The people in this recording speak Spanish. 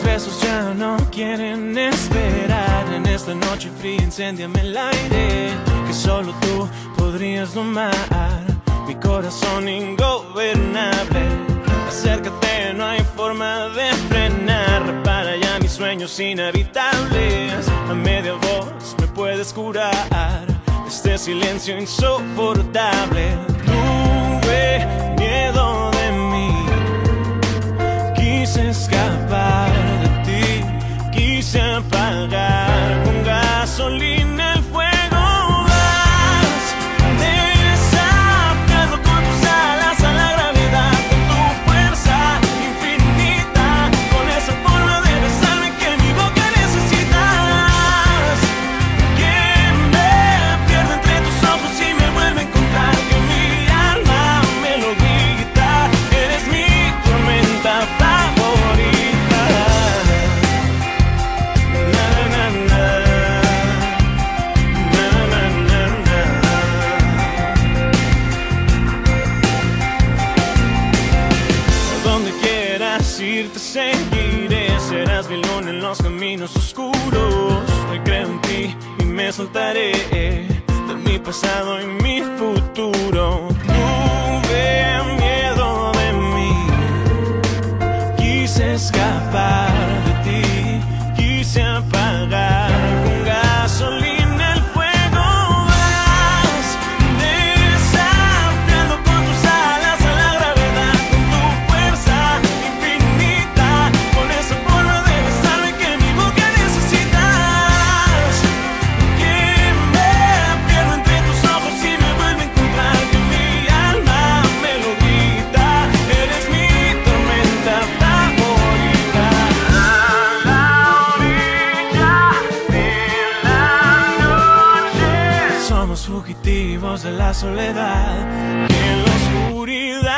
besos ya no quieren esperar. En esta noche fría incéndiame el aire, que solo tú podrías domar mi corazón ingobernable. Acércate, no hay forma de frenar. Repara ya mis sueños inhabitables. A media voz me puedes curar este silencio insoportable. Tuve miedo de mí, quise escapar de ti, quise apagar con gasolina el fuego. Vas desafiando con tus alas a la gravedad, con tu fuerza infinita, con esa forma de besarme que mi boca necesitas. Que me pierdo entre tus ojos y me vuelve a encontrar, que mi alma me lo grita. Eres mi tormenta favorita. Na, na, na. Na, na, na, na. A donde quieras ir te seguiré. Serás mi luna en los caminos oscuros. Hoy creo en ti y me soltaré de mi pasado y mi futuro. Tuve miedo de mí, quise escapar de ti, quise apagar con gasolina el fuego. Vas desafiando con tus alas a la gravedad, con tu fuerza infinita, con esa forma de besarme que mi boca necesitas. Que me pierdo entre tus ojos y me vuelve a encontrar, que mi alma me lo grita. Eres mi tormenta favorita. A la orilla de la noche somos fugitivos de la soledad, que en la oscuridad